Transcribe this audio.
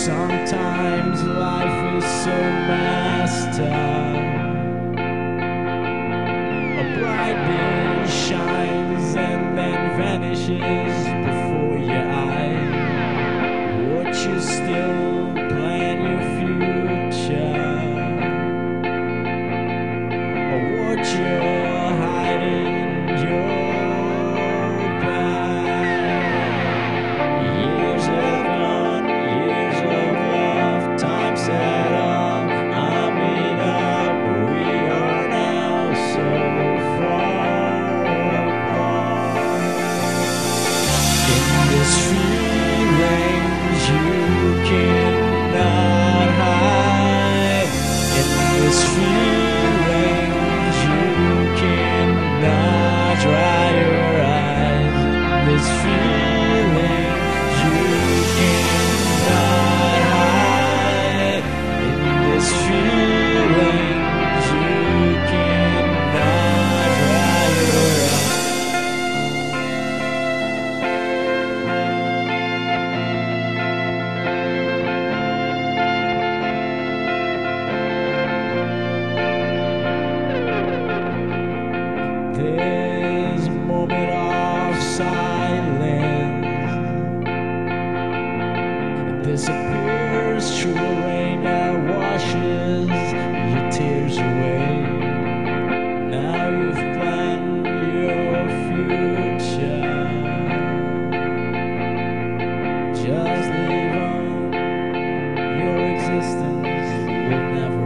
Sometimes life is so messed up. A bright beam shines and then vanishes before your eyes. Would you still plan your future? Or would you hide in your this feeling you cannot hide. In this feeling you cannot dry your eyes. In this feeling you cannot hide. In this feeling you cannot dry your eyes. This moment of silence disappears through the rain that washes your tears away. Now you've planned your future. Just live on. Your existence will never